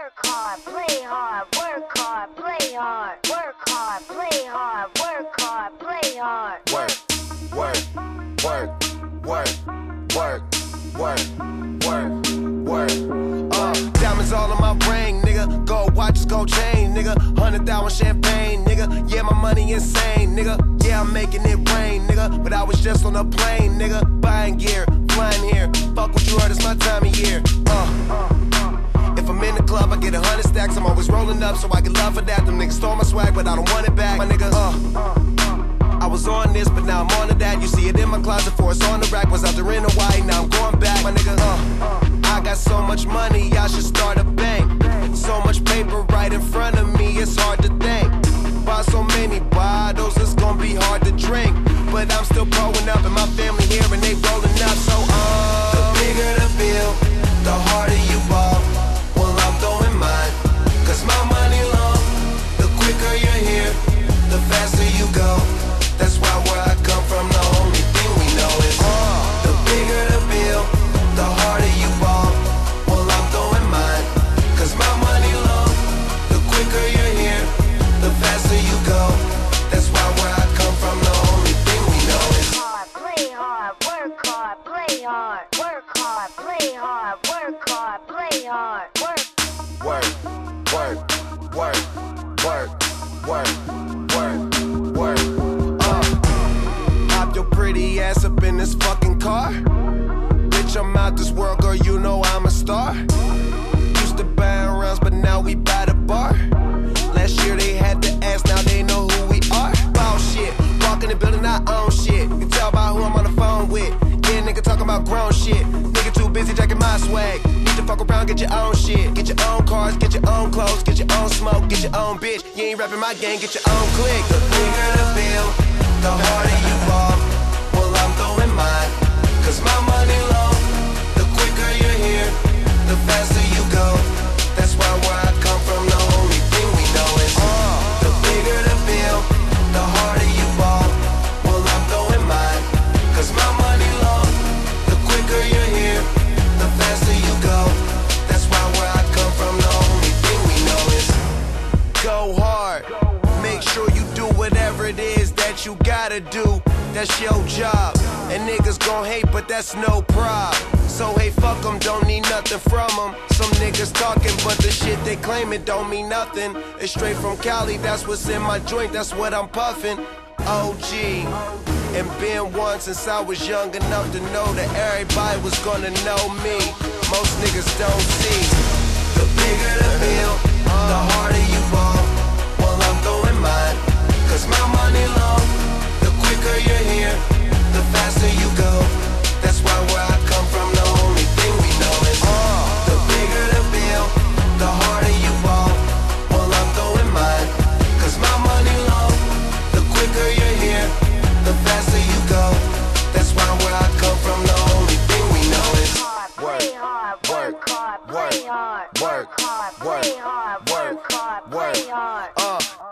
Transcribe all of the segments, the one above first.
work hard, play hard, work hard, play hard, work hard, play hard, work hard, play hard. Work, work, work, work, work, work, work, work. Diamonds all on my ring, nigga. Gold watches, gold chain, nigga. 100,000 champagne, nigga. Yeah, my money insane, nigga. Yeah, I'm making it rain, nigga. But I was just on a plane, nigga. Buying gear, flying here. Fuck what you heard, it's my time of year. If I'm in the club, I get 100 stacks. I'm always rolling up, so I get love for that. Them niggas stole my swag, but I don't want it back. My nigga, I was on this, but now I'm on to that. You see it in my closet, for it's on the rack. Was out there in Hawaii, now I'm going back. My nigga, I got so much money, I should start a bank. So much paper right in front of me, it's hard to think. Buy so many bottles, it's gonna be hard to drink. But I'm still growing up, and my family here, and they rolling up. So, the bigger the bill, the harder you ball. Well, I'm throwing mine, cause my money long. The quicker you're here, the faster you go. That's why where I come from, the only thing we know is the bigger the bill, the harder you ball. Well, I'm throwing mine, cause my money long. The quicker you're here, the faster you go. That's why where I come from, the only thing we know is Play hard, work hard, play hard, work hard, play hard, work hard, play hard, work. Work, work, work, work, work, work, work. Hop your pretty ass up in this fucking car. Bitch, I'm out this world, girl, you know I'm a star. Used to buy rounds, but now we buy the bar. Last year they had to ask, now they know who we are. Ball shit, walk in the building, I own shit. You can tell by who I'm on the phone with. Yeah, nigga talking about grown shit. Nigga too busy jacking my swag. Need to fuck around, get your own shit. Get your own cars, get your own clothes, get your own smoke, get your own bitch. You ain't rapping my gang, get your own clique. The bigger the bill, the harder you ball. Well, I'm throwing mine, cause my money long. The quicker you're here, the faster you go. That's why where I come from, the only thing we know is the bigger the bill, the harder you ball. Well, I'm throwing mine, cause my money long. The quicker you're here, the faster you go. That's why where I come from, the only thing we know is go hard. Make sure you do whatever it is that you gotta do. That's your job. And niggas gon' hate, but that's no prob. So hey, fuck them, don't need nothing from them. Some niggas talking, but the shit they claim it don't mean nothing. It's straight from Cali, that's what's in my joint, that's what I'm puffing. OG, and been one since I was young enough to know that everybody was gonna know me. Most niggas don't see. The bigger the bill, the harder you ball. Well, I'm throwing mine, cause my money long. The quicker you're here, the faster you go. That's why where I come from, the only thing we know is the bigger the bill, the harder you ball. Well, I'm throwing mine, cause my money long. The quicker you're here, the faster you go. That's why where I come from, the only thing we know is Play hard, work hard, play hard, work, work hard, work, play hard, work hard, play hard.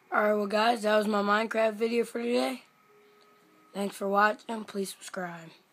Alright, well guys, that was my Minecraft video for today. Thanks for watching. Please subscribe.